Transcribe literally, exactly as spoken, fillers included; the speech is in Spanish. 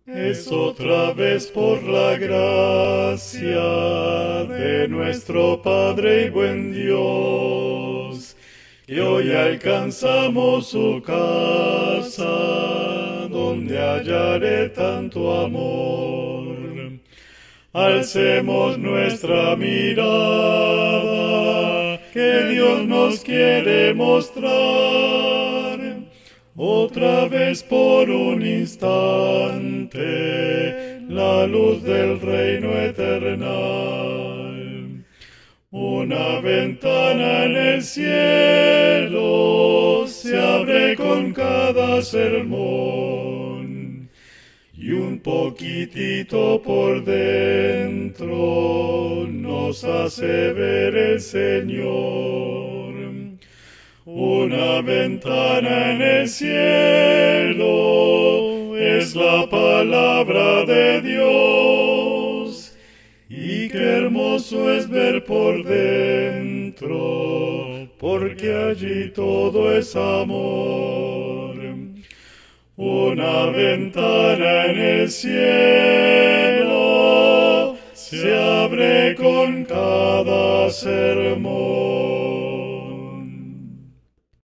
Es otra vez por la gracia de nuestro Padre y buen Dios, que hoy alcanzamos su casa, donde hallaré tanto amor. Alcemos nuestra mirada, que Dios nos quiere mostrar. Otra vez por un instante, la luz del reino eternal. Una ventana en el cielo se abre con cada sermón, y un poquitito por dentro nos hace ver el Señor. Una ventana en el cielo es la palabra de Dios, y qué hermoso es ver por dentro, porque allí todo es amor. Una ventana en el cielo se abre con cada sermón.